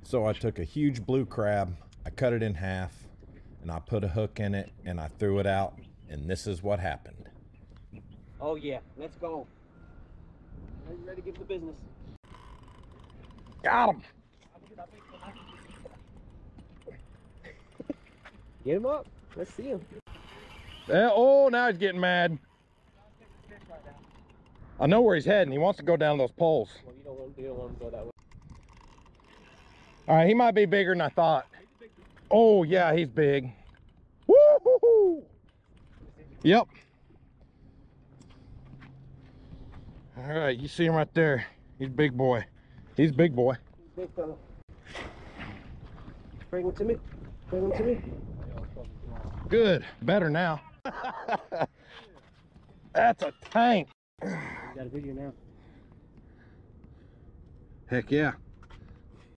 So I took a huge blue crab, I cut it in half, and I put a hook in it, and I threw it out, and this is what happened. Oh yeah, let's go. Are you ready to give the business? Got him! Get him up. Let's see him. Oh, now he's getting mad. I know where he's heading. He wants to go down those poles. Well, you don't want to go that way. All right, he might be bigger than I thought. Oh yeah, he's big. Woo-hoo-hoo! Yep. All right, you see him right there. He's big boy. He's big boy. Big fella. Bring him to me. Bring him to me. Good. Better now. That's a tank. You got a video now. Heck yeah.